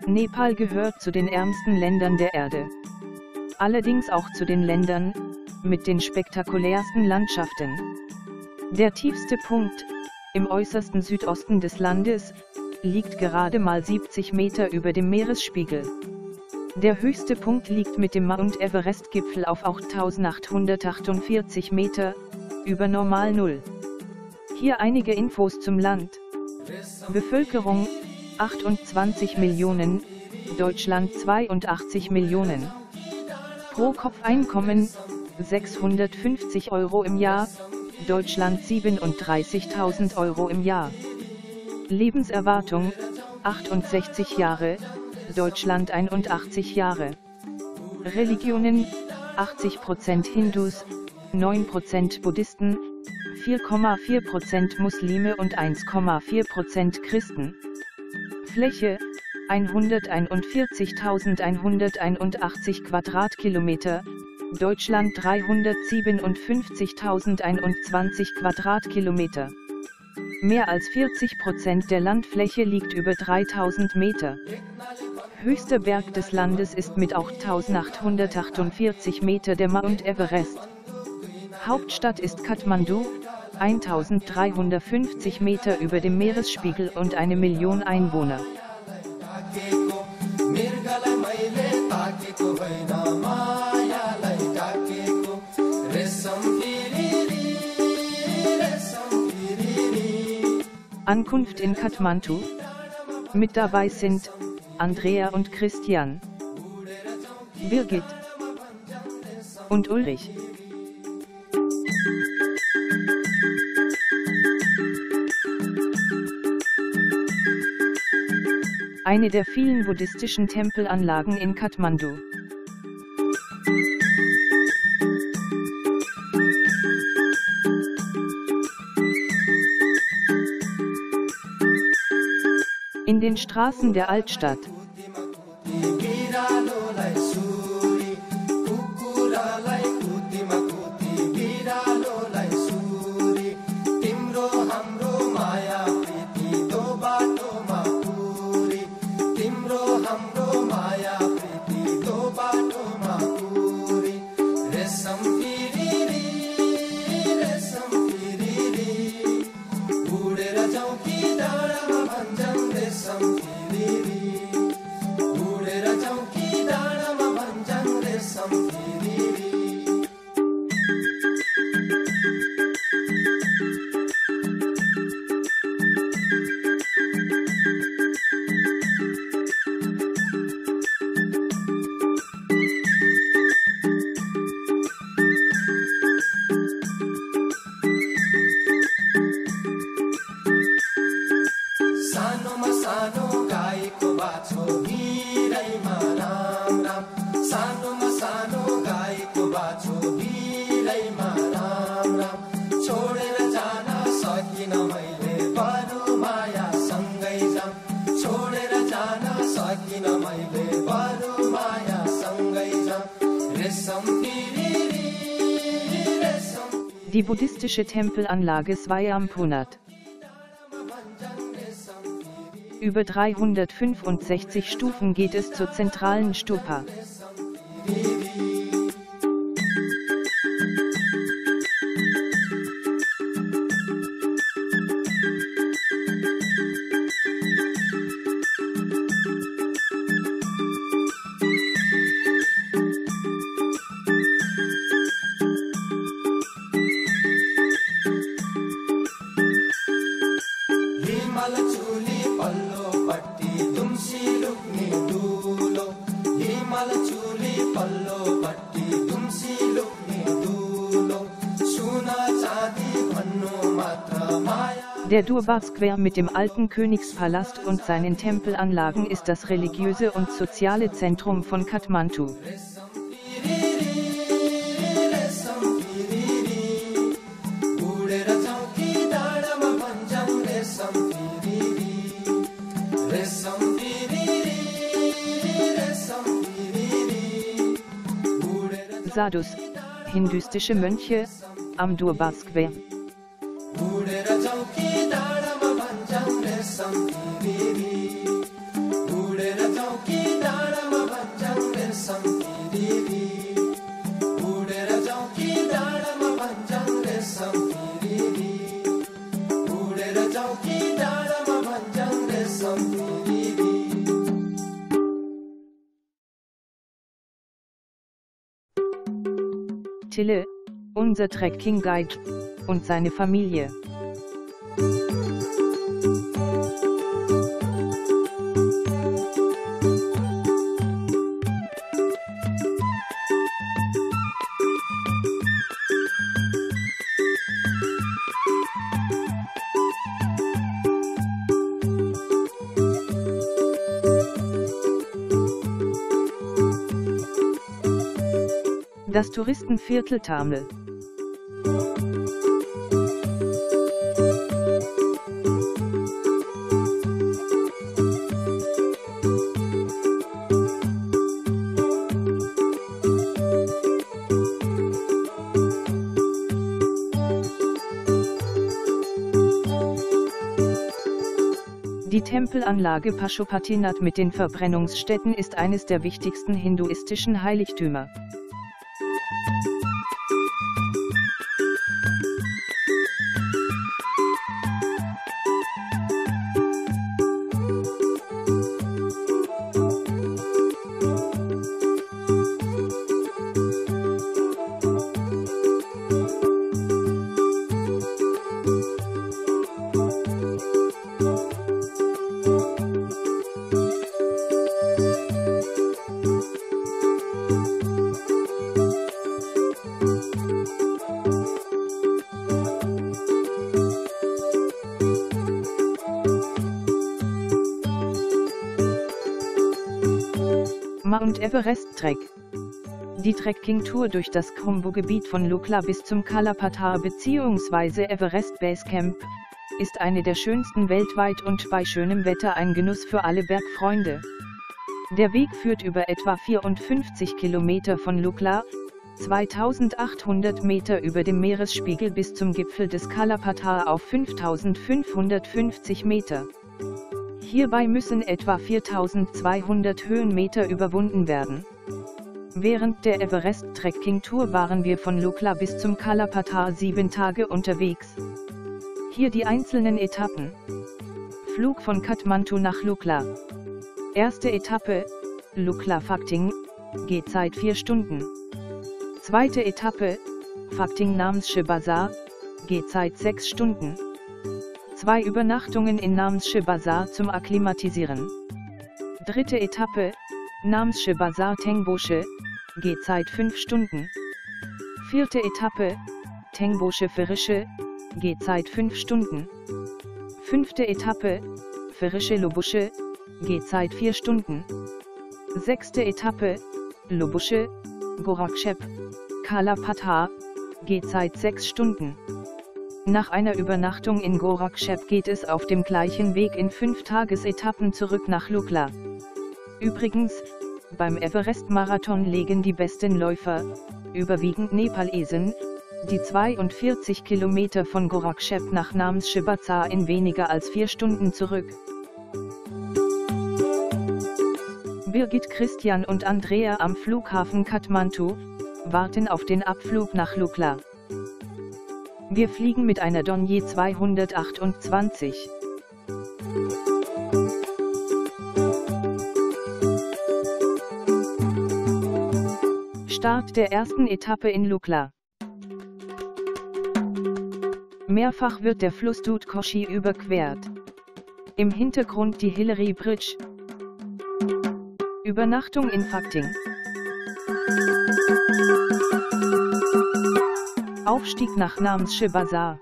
Nepal gehört zu den ärmsten Ländern der Erde. Allerdings auch zu den Ländern mit den spektakulärsten Landschaften. Der tiefste Punkt, im äußersten Südosten des Landes, liegt gerade mal 70 Meter über dem Meeresspiegel. Der höchste Punkt liegt mit dem Mount Everest-Gipfel auf 8.848 Meter, über Normal Null. Hier einige Infos zum Land. Bevölkerung, 28 Millionen, Deutschland 82 Millionen. Pro-Kopf-Einkommen, 650 Euro im Jahr, Deutschland 37.000 Euro im Jahr. Lebenserwartung, 68 Jahre, Deutschland 81 Jahre. Religionen, 80% Hindus, 9% Buddhisten, 4,4% Muslime und 1,4% Christen. Fläche, 141.181 Quadratkilometer, Deutschland 357.021 Quadratkilometer. Mehr als 40% der Landfläche liegt über 3000 Meter. Höchster Berg des Landes ist mit 8.848 Meter der Mount Everest. Hauptstadt ist Kathmandu, 1350 Meter über dem Meeresspiegel und 1 Million Einwohner. Ankunft in Kathmandu. Mit dabei sind Andrea und Christian, Birgit und Ulrich. Eine der vielen buddhistischen Tempelanlagen in Kathmandu. In den Straßen der Altstadt. Die buddhistische Tempelanlage Swayambhunath. Über 365 Stufen geht es zur zentralen Stupa. Der Durbar Square mit dem alten Königspalast und seinen Tempelanlagen ist das religiöse und soziale Zentrum von Kathmandu. Sadhus, hinduistische Mönche, am Durbar Square. Tille, unser Trekking Guide, und seine Familie. Das Touristenviertel Tamel. Die Tempelanlage Pashupatinath mit den Verbrennungsstätten ist eines der wichtigsten hinduistischen Heiligtümer. Mount Everest Trek. Die Trekking-Tour durch das Khumbu-Gebiet von Lukla bis zum Kalapatar bzw. Everest Base Camp ist eine der schönsten weltweit und bei schönem Wetter ein Genuss für alle Bergfreunde. Der Weg führt über etwa 54 Kilometer von Lukla, 2800 Meter über dem Meeresspiegel bis zum Gipfel des Kalapatar auf 5550 Meter. Hierbei müssen etwa 4200 Höhenmeter überwunden werden. Während der Everest-Trekking-Tour waren wir von Lukla bis zum Kalapatar 7 Tage unterwegs. Hier die einzelnen Etappen. Flug von Kathmandu nach Lukla. Erste Etappe, Lukla-Phakting, Gehzeit 4 Stunden. Zweite Etappe, Phakting Namche Bazar, Gehzeit 6 Stunden. 2 Übernachtungen in Namche Bazar zum Akklimatisieren. Dritte Etappe, Namche Bazar Tengbosche, Gehzeit 5 Stunden. Vierte Etappe, Tengbosche Ferische, Gehzeit 5 Stunden. Fünfte Etappe, Ferische Lobusche, Gehzeit 4 Stunden. Sechste Etappe, Lobusche, Gorakshep, Kalapatar, Gehzeit 6 Stunden. Nach einer Übernachtung in Gorakshep geht es auf dem gleichen Weg in 5 Tagesetappen zurück nach Lukla. Übrigens, beim Everest-Marathon legen die besten Läufer, überwiegend Nepalesen, die 42 Kilometer von Gorakshep nach Namche Bazar in weniger als 4 Stunden zurück. Birgit, Christian und Andrea am Flughafen Kathmandu warten auf den Abflug nach Lukla. Wir fliegen mit einer Dornier 228. Start der ersten Etappe in Lukla. Mehrfach wird der Fluss Dudhkoshi überquert. Im Hintergrund die Hillary Bridge. Übernachtung in Phakting. Aufstieg nach Namche Bazar.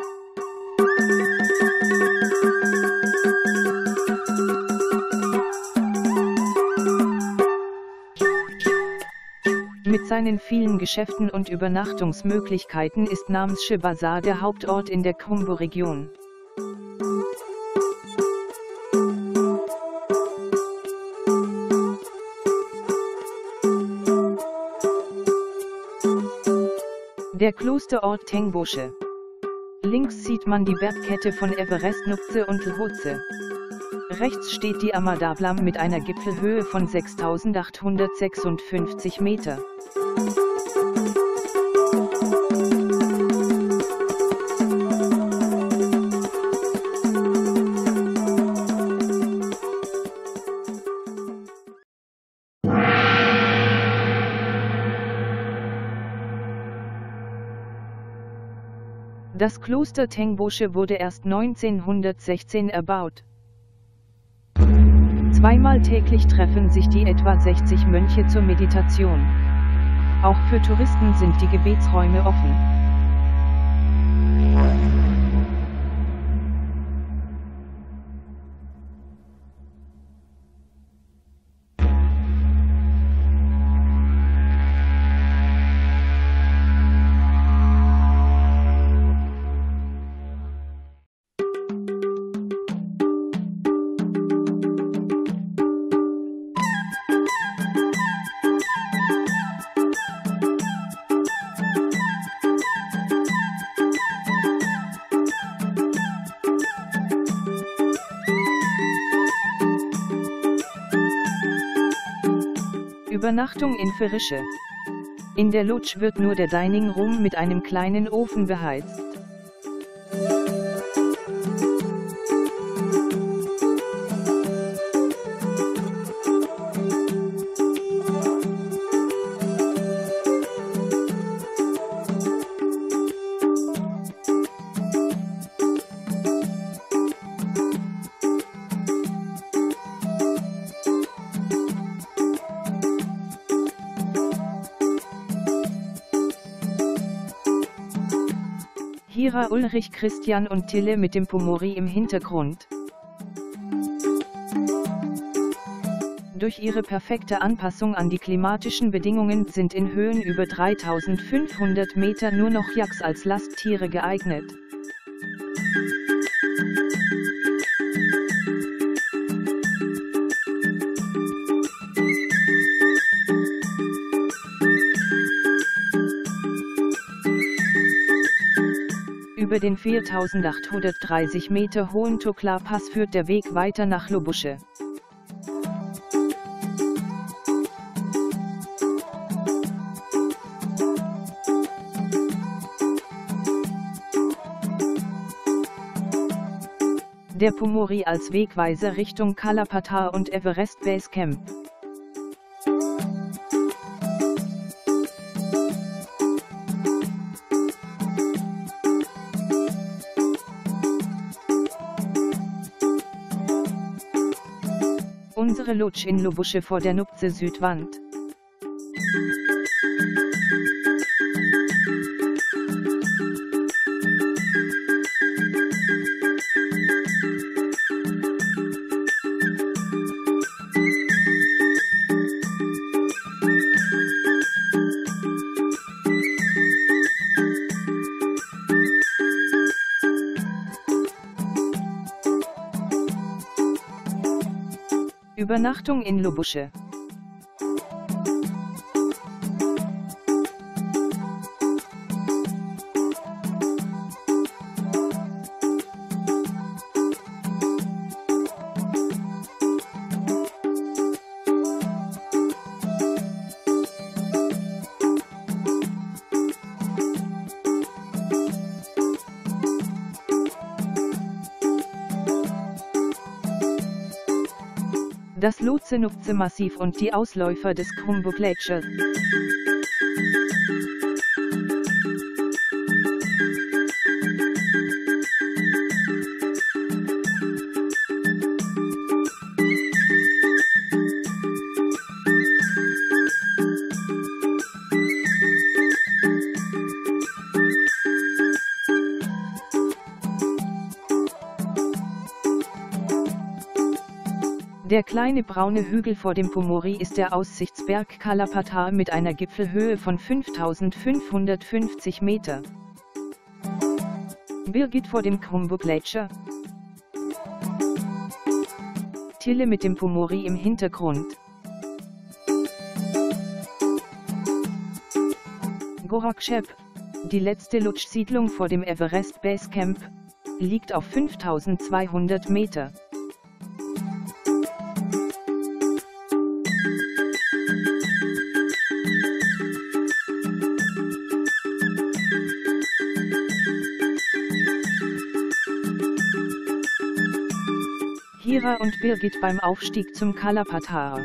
Mit seinen vielen Geschäften und Übernachtungsmöglichkeiten ist Namche Bazar der Hauptort in der Khumbu-Region. Der Klosterort Tengbosche. Links sieht man die Bergkette von Everest Nuptse und Lhotse. Rechts steht die Amadablam mit einer Gipfelhöhe von 6856 Meter. Das Kloster Tengbosche wurde erst 1916 erbaut. Zweimal täglich treffen sich die etwa 60 Mönche zur Meditation. Auch für Touristen sind die Gebetsräume offen. Übernachtung in Verische. In der Lodge wird nur der Dining Room mit einem kleinen Ofen beheizt. Hira, Ulrich, Christian und Tille mit dem Pomori im Hintergrund. Durch ihre perfekte Anpassung an die klimatischen Bedingungen sind in Höhen über 3500 Meter nur noch Yaks als Lasttiere geeignet. Über den 4830 Meter hohen Tokla-Pass führt der Weg weiter nach Lubusche. Der Pomori als Wegweiser Richtung Kalapatar und Everest Base Camp. Unsere Lodge in Lubusche vor der Nuptse Südwand. Übernachtung in Lubusche. Das Lhotse-Nuptse-Massiv und die Ausläufer des Khumbu Glacier. Der kleine braune Hügel vor dem Pomori ist der Aussichtsberg Kalapatar mit einer Gipfelhöhe von 5550 Meter. Birgit vor dem Khumbu Glacier. Tille mit dem Pomori im Hintergrund. Gorakshep, die letzte Lodge-Siedlung vor dem Everest Base Camp, liegt auf 5200 Meter. Hira und Birgit beim Aufstieg zum Kalapatar.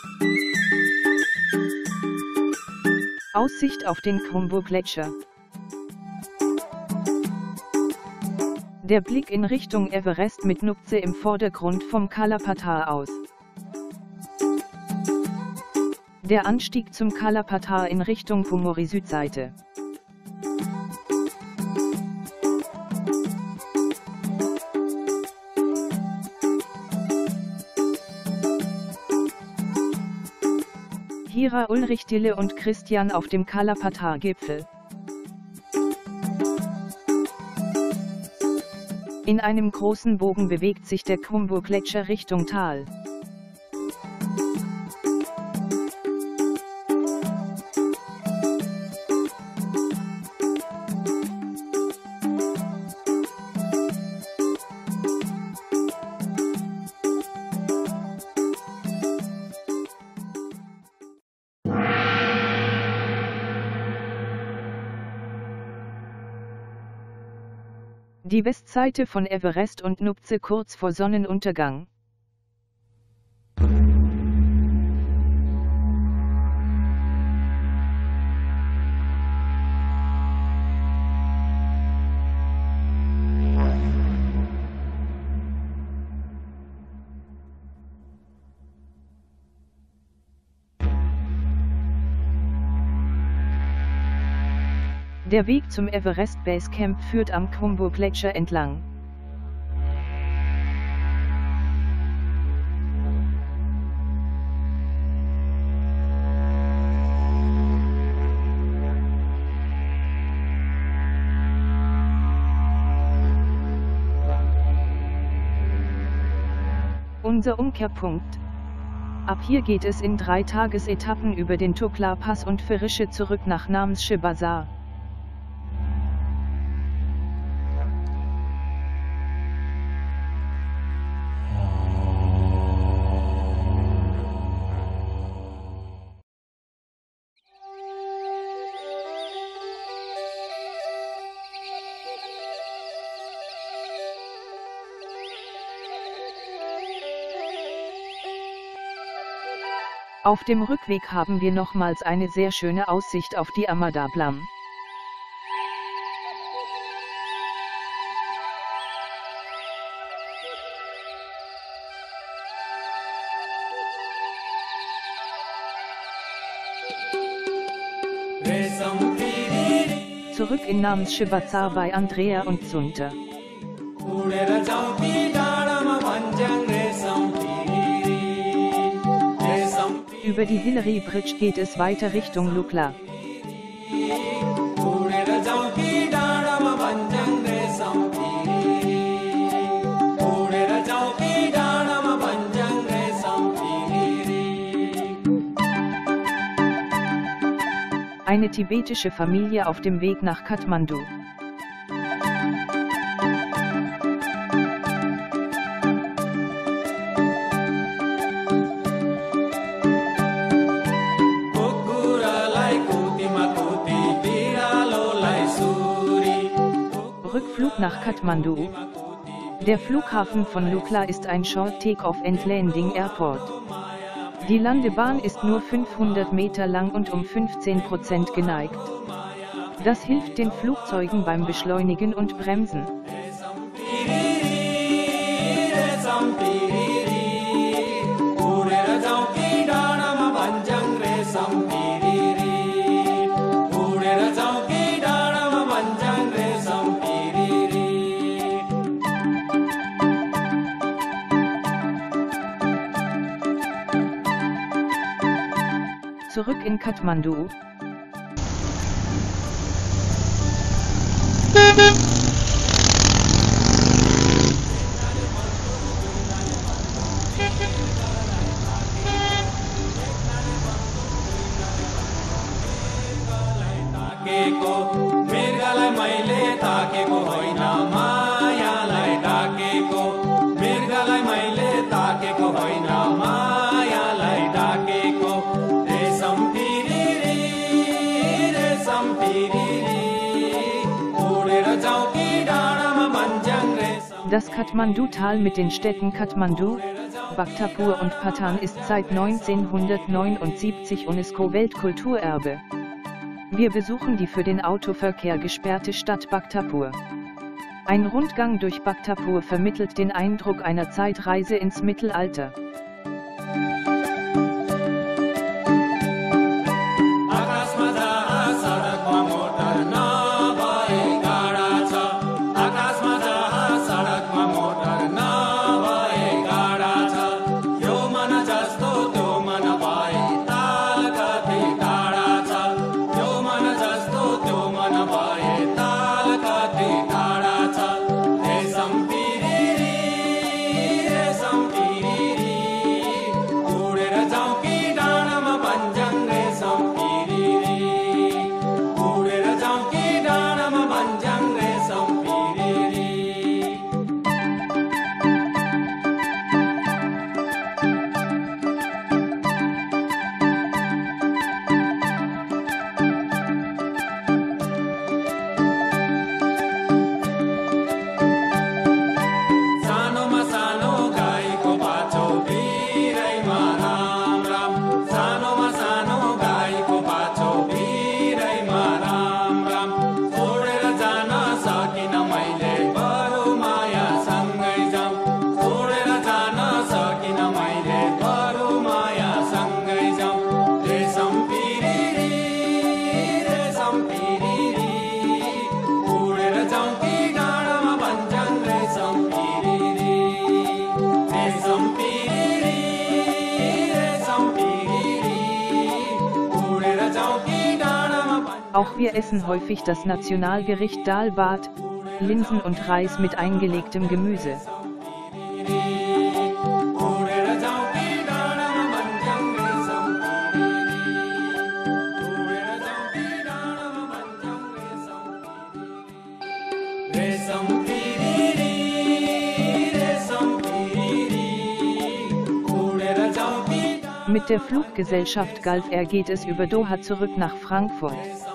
Aussicht auf den Khumbu Gletscher. Der Blick in Richtung Everest mit Nuptse im Vordergrund vom Kalapatar aus. Der Anstieg zum Kalapatar in Richtung Pumori Südseite. Hira Ulrich Dille und Christian auf dem Kalapatar-Gipfel. In einem großen Bogen bewegt sich der Khumbu-Gletscher Richtung Tal. Die Westseite von Everest und Nuptse kurz vor Sonnenuntergang. Der Weg zum Everest Base Camp führt am Khumbu-Gletscher entlang. Unser Umkehrpunkt. Ab hier geht es in 3 Tagesetappen über den Tukla Pass und Ferische zurück nach Namche Bazar. Auf dem Rückweg haben wir nochmals eine sehr schöne Aussicht auf die Amadablam. Zurück in Namche Bazar bei Andrea und Sunter. Über die Hillary Bridge geht es weiter Richtung Lukla. Eine tibetische Familie auf dem Weg nach Kathmandu. Rückflug nach Kathmandu. Der Flughafen von Lukla ist ein Short Take-Off and Landing Airport. Die Landebahn ist nur 500 Meter lang und um 15% geneigt. Das hilft den Flugzeugen beim Beschleunigen und Bremsen. Zurück in Kathmandu. Das Kathmandu-Tal mit den Städten Kathmandu, Bhaktapur und Patan ist seit 1979 UNESCO-Weltkulturerbe. Wir besuchen die für den Autoverkehr gesperrte Stadt Bhaktapur. Ein Rundgang durch Bhaktapur vermittelt den Eindruck einer Zeitreise ins Mittelalter. Auch wir essen häufig das Nationalgericht Dal Bhat, Linsen und Reis mit eingelegtem Gemüse. Mit der Fluggesellschaft Gulf Air geht es über Doha zurück nach Frankfurt.